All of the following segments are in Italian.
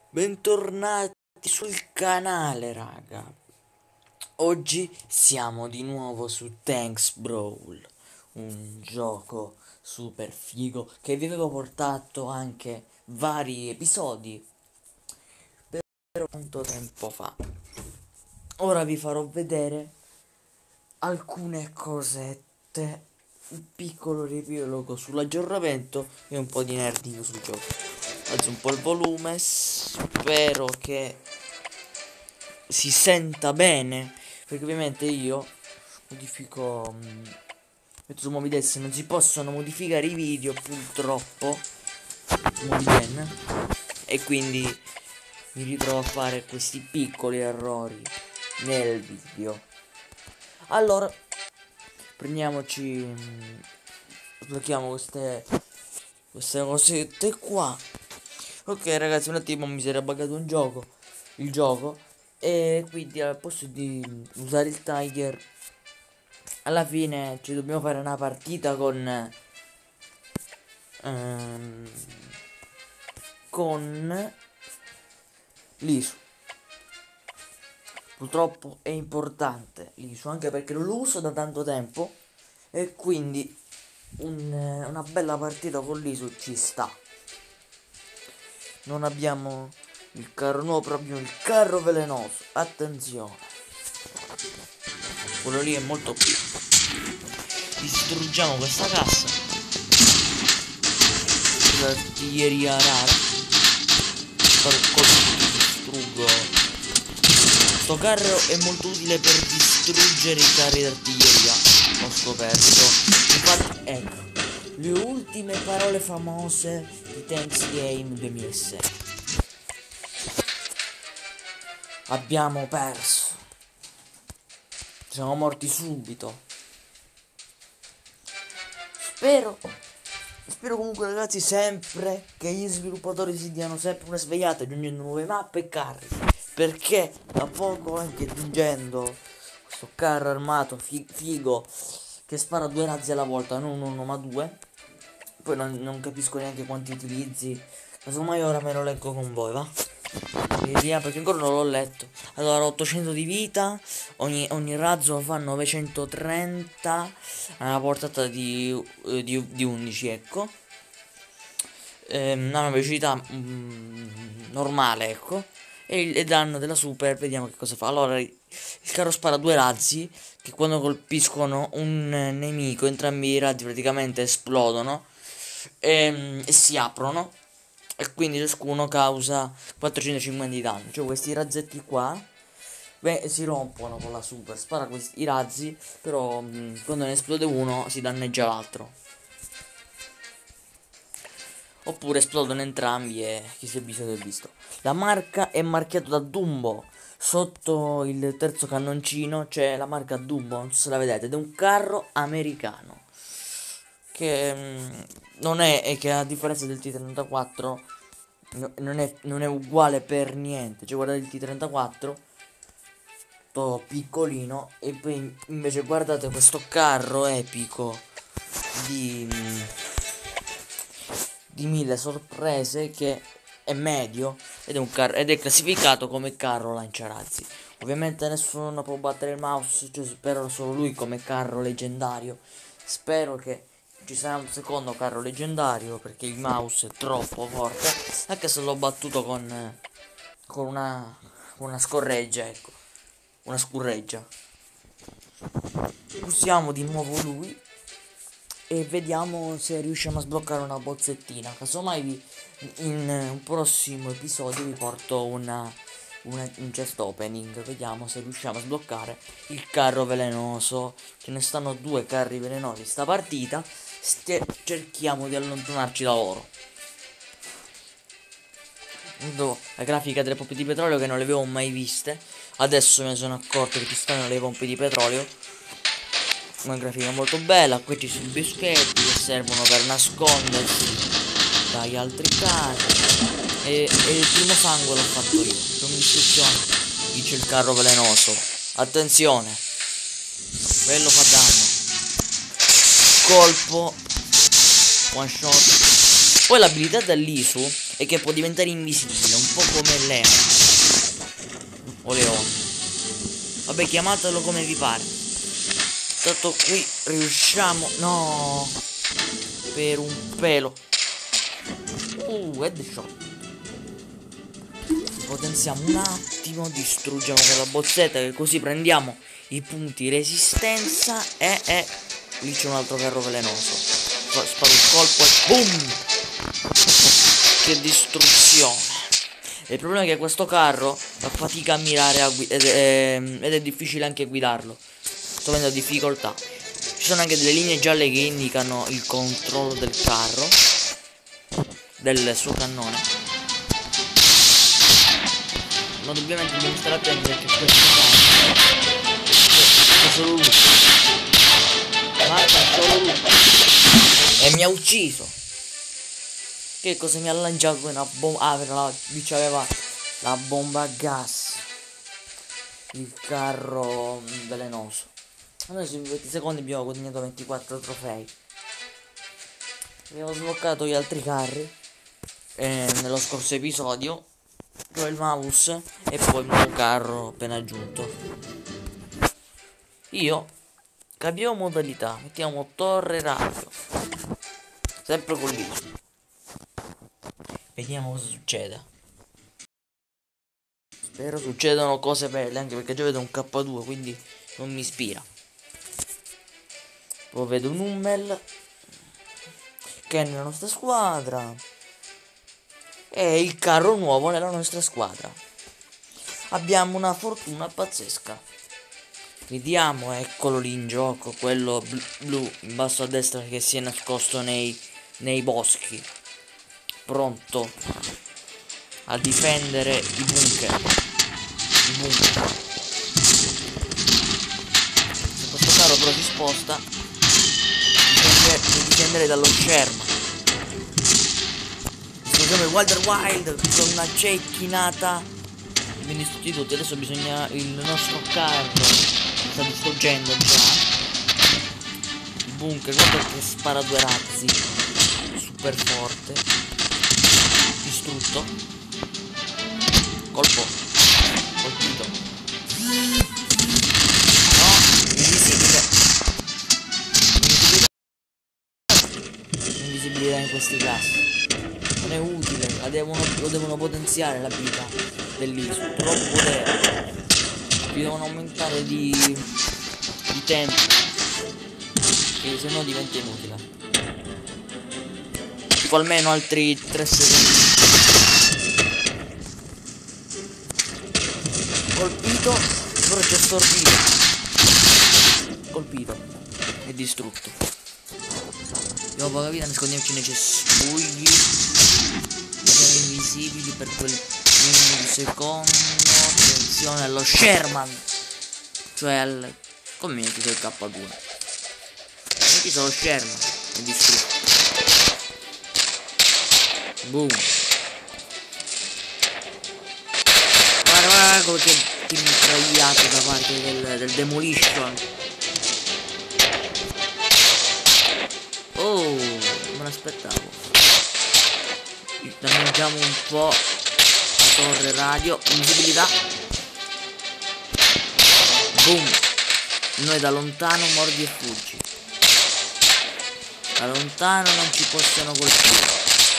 Bentornati sul canale, raga. Oggi siamo di nuovo su Tanks Brawl, un gioco super figo che vi avevo portato anche vari episodi per tanto tempo fa. Ora vi farò vedere alcune cosette, un piccolo riepilogo sull'aggiornamento e un po' di nerdino sul gioco. Alzo un po' il volume, spero che si senta bene, perché ovviamente io modifico, metto su Movidex, non si possono modificare i video purtroppo, Moviden, e quindi mi ritrovo a fare questi piccoli errori nel video. Allora prendiamoci, sblocchiamo queste cosette qua. Ok ragazzi, un attimo mi si era buggato il gioco, e quindi al posto di usare il Tiger alla fine ci dobbiamo fare una partita ehm, con l'ISU. Purtroppo è importante l'ISU, anche perché non lo uso da tanto tempo, e quindi una bella partita con l'ISU ci sta. Non abbiamo il carro nuovo, però abbiamo il carro velenoso. Attenzione, quello lì è molto più. Distruggiamo questa cassa. L'artiglieria rara. Fare un colpo di distruggo. Sto carro è molto utile per distruggere i carri d'artiglieria. Ho scoperto. Infatti, ecco, le ultime parole famose di Tanks Game 2006. Abbiamo perso. Siamo morti subito. Spero comunque ragazzi sempre che gli sviluppatori si diano sempre una svegliata aggiungendo nuove mappe e carri. Perché da poco anche aggiungendo questo carro armato figo che spara 2 razzi alla volta, non uno ma 2. Poi non capisco neanche quanti utilizzi. Casomai ora me lo leggo con voi, va? Via, perché ancora non l'ho letto. Allora, 800 di vita, ogni razzo fa 930, a una portata di 11, ecco. Ha una velocità normale, ecco. E il danno della super, vediamo che cosa fa. Allora, il carro spara 2 razzi che quando colpiscono un nemico, entrambi i razzi praticamente esplodono e si aprono. E quindi ciascuno causa 450 di danno. Cioè questi razzetti qua, beh, si rompono con la super. Spara questi i razzi, però quando ne esplode uno si danneggia l'altro. Oppure esplodono entrambi e chi si è visto si è visto. La marca è marchiata da Dumbo. Sotto il terzo cannoncino c'è la marca Dumbo, non so se la vedete, ed è un carro americano. Che non è, e che a differenza del T34 non è uguale per niente. Cioè guardate il T34 tutto piccolino, e poi invece guardate questo carro epico di 1000 sorprese, che è medio ed è classificato come carro lanciarazzi. Ovviamente nessuno può battere il mouse, cioè spero solo lui come carro leggendario. Spero che ci sarà un secondo carro leggendario, perché il mouse è troppo forte, anche se l'ho battuto con una scorreggia, ecco, una scurreggia. Usiamo di nuovo lui e vediamo se riusciamo a sbloccare una bozzettina. Casomai in un prossimo episodio vi porto un chest opening. Vediamo se riusciamo a sbloccare il carro velenoso. Ce ne stanno 2 carri velenosi sta partita. Cerchiamo di allontanarci da loro. La grafica delle pompe di petrolio che non le avevo mai viste. Adesso me ne sono accorto che ci stanno le pompe di petrolio. Una grafica molto bella. Qui ci sono i bischetti che servono per nascondersi dagli altri carri. E il primo sangue l'ho fatto io. Come istruzione dice il carro velenoso. Attenzione, quello fa danno. Colpo, one shot. Poi l'abilità dell'ISU e che può diventare invisibile, un po' come Leo o Leone. Vabbè, chiamatelo come vi pare. Tanto qui riusciamo. No, per un pelo. Headshot. Potenziamo un attimo, distruggiamo quella bozzetta, che così prendiamo i punti resistenza e lì c'è un altro carro velenoso. Sparo il colpo e boom! Che distruzione. E il problema è che questo carro fa fatica a mirare ed è difficile anche guidarlo. Sto avendo difficoltà. Ci sono anche delle linee gialle che indicano il controllo del carro, del suo cannone. Ma ovviamente dobbiamo stare attenti perché questo carro è solo lui. Marca solo lui. E mi ha ucciso. Che cosa mi ha lanciato una bomba? Ah, lì c'aveva la bomba a gas. Il carro velenoso. Adesso in 20 secondi abbiamo guadagnato 24 trofei. Abbiamo sbloccato gli altri carri nello scorso episodio, cioè il mouse e poi il nuovo carro appena aggiunto. Io cambiamo modalità, mettiamo torre radio, sempre con lì. Vediamo cosa succede. Spero succedano cose belle, anche perché già vedo un K2, quindi non mi ispira. Poi vedo un Hummel che è nella nostra squadra e il carro nuovo nella nostra squadra. Abbiamo una fortuna pazzesca. Vediamo, eccolo lì in gioco, quello blu in basso a destra che si è nascosto nei boschi, pronto a difendere i bunker. Se questo carro però si sposta, mi difenderei dallo Sherman. Usiamo il Walter Wild con una cecchinata ben distrutti. Adesso bisogna, il nostro carro sta distruggendo già il bunker. Guarda che spara due razzi, super forte. Distrutto, colpito. No, invisibile. Invisibilità in questi casi non è utile, lo devono potenziare l'abilità dell'ISO, troppo potere. Vi devono aumentare di tempo, che se no diventa inutile. Tipo almeno altri 3 secondi. Colpito, però c'è assorbito. Colpito e distrutto. Abbiamo poca vita, nascondiamoci nei cespugli. Siamo invisibili per quel minimo di secondo. Attenzione allo Sherman, cioè al... come mi metti il K2? Metti solo Sherman e distrutto. Boom. Guarda come che mitragliato da parte del Demolition. Oh, non me l'aspettavo. Danneggiamo un po' la torre radio. Invisibilità. Boom. Noi da lontano mordi e fuggi. Da lontano non ci possono colpire.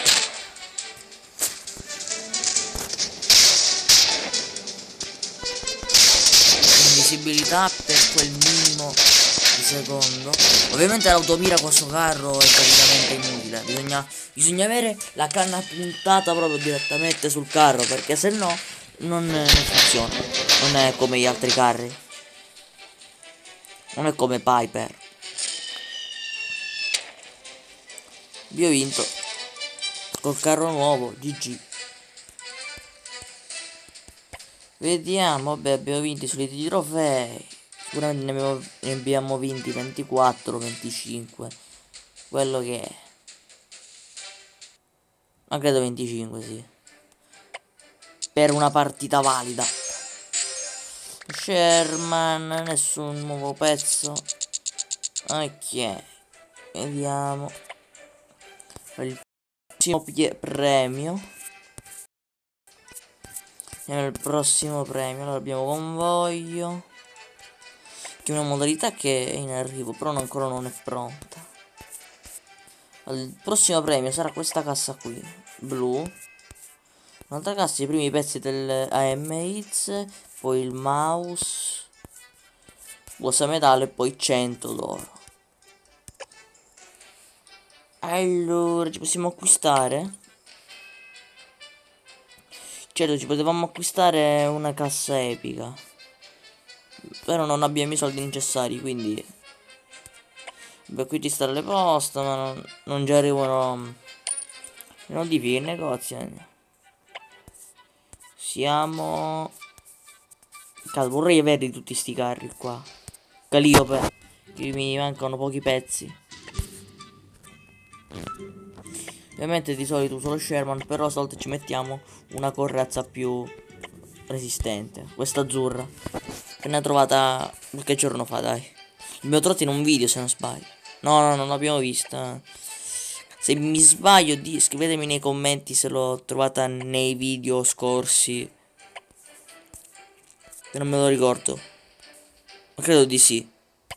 Invisibilità per quel minimo di secondo. Ovviamente l'automira questo carro è praticamente inutile. Bisogna avere la canna puntata proprio direttamente sul carro, perché se no non funziona. Non è come gli altri carri. Non è come Piper. Vi ho vinto col carro nuovo, GG. Vediamo, vabbè, abbiamo vinto i soliti trofei. Sicuramente ne abbiamo vinti 24, 25. Quello che è. Ma credo 25, sì. Per una partita valida. Sherman, nessun nuovo pezzo. Ok. Vediamo. Il primo premio. Andiamo al prossimo premio. Allora abbiamo convoglio, che è una modalità che è in arrivo, però ancora non è pronta. Il prossimo premio sarà questa cassa qui, blu. Un'altra cassa, i primi pezzi del AM Hits, poi il mouse, busta metallo e poi 100 d'oro. Allora, ci possiamo acquistare? Certo, ci potevamo acquistare una cassa epica, però non abbiamo i soldi necessari, quindi... Beh, qui ci stanno le poste, ma non ci arrivano le notifiche in negozio. Siamo... Cazzo, vorrei avere tutti sti carri qua. Calliope, che mi mancano pochi pezzi. Ovviamente di solito solo Sherman, però stavolta ci mettiamo una corazza più resistente. Questa azzurra, che ne ho trovata qualche giorno fa, dai. L'abbiamo trovata in un video, se non sbaglio. No, non l'abbiamo vista. Se mi sbaglio, scrivetemi nei commenti se l'ho trovata nei video scorsi. Che non me lo ricordo. Ma credo di sì.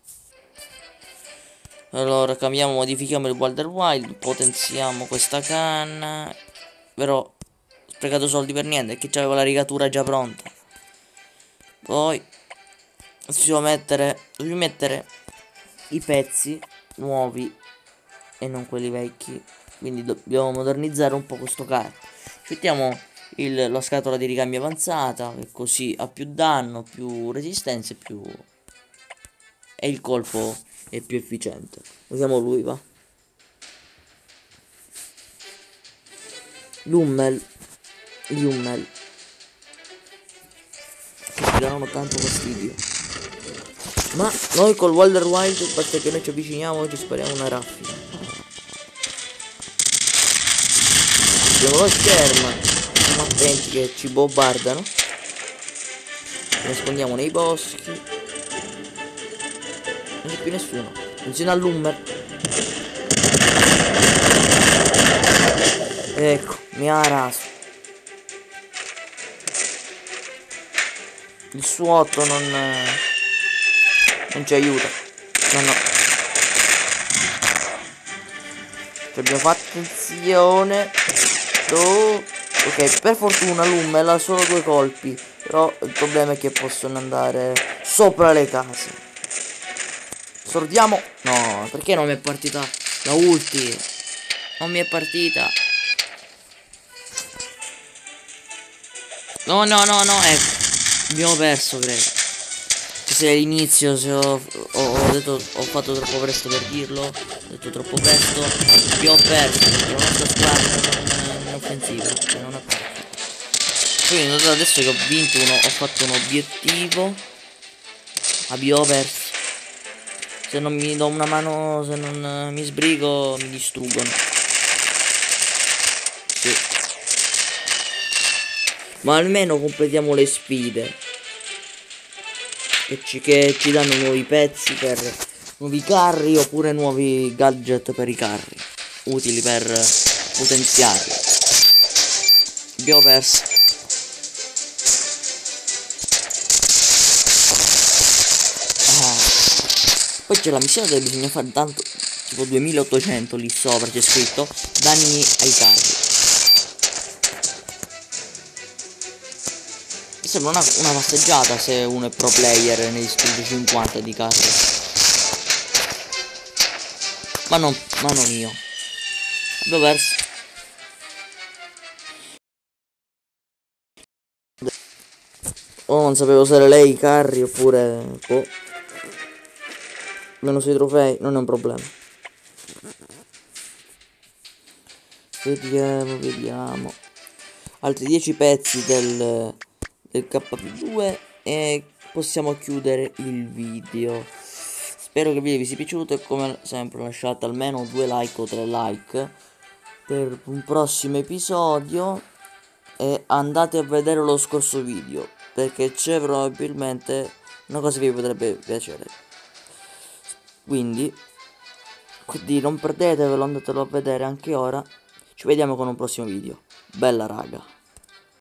Allora cambiamo, modifichiamo il Walter Wild, potenziamo questa canna. Però ho sprecato soldi per niente, che c'avevo la rigatura già pronta. Poi devo mettere i pezzi nuovi e non quelli vecchi. Quindi dobbiamo modernizzare un po' questo carro. Ci mettiamo la scatola di ricambio avanzata, che così ha più danno, più resistenza e il colpo è più efficiente. Usiamo lui, va. Lummel, che ci danno tanto fastidio. Ma noi col Walter Wild, basta che noi ci avviciniamo e ci spariamo una raffica. Abbiamo lo Sherman, siamo attenti che ci bombardano. Ci nascondiamo nei boschi. Non c'è più nessuno. Funziona all'Hummer. Ecco, mi ha raso. Il suo 8 non ci aiuta. No. Ci abbiamo fatto attenzione. Ok, per fortuna l'Hummel ha solo 2 colpi. Però il problema è che possono andare sopra le case. Sordiamo. No, perché non mi è partita la ulti? Non mi è partita. No, ecco. Abbiamo perso, credo. Se all'inizio ho fatto troppo presto per dirlo. Ho detto troppo presto. Abbiamo perso perché la nostra squadra non è offensiva. Cioè non ha perso. Quindi notate adesso che ho vinto ho fatto un obiettivo. Abbiamo perso. Se non mi do una mano, se non mi sbrigo, mi distruggono. Sì. Ma almeno completiamo le sfide. Che ci danno nuovi pezzi per nuovi carri oppure nuovi gadget per i carri. Utili per potenziarli. Abbiamo perso. Poi c'è la missione dove bisogna fare tanto, tipo 2800 lì sopra c'è scritto danni ai carri. Mi sembra una passeggiata se uno è pro player ne distrugge 50 di carri. Ma non io. Abbiamo perso. Oh, non sapevo se era lei i carri oppure... Oh. Meno sui trofei, non è un problema. Vediamo. Altri 10 pezzi del KP2 e possiamo chiudere il video. Spero che il video vi sia piaciuto e come sempre lasciate almeno 2 like o 3 like per un prossimo episodio e andate a vedere lo scorso video perché c'è probabilmente una cosa che vi potrebbe piacere. Quindi non perdetevelo, andatelo a vedere anche ora. Ci vediamo con un prossimo video. Bella raga.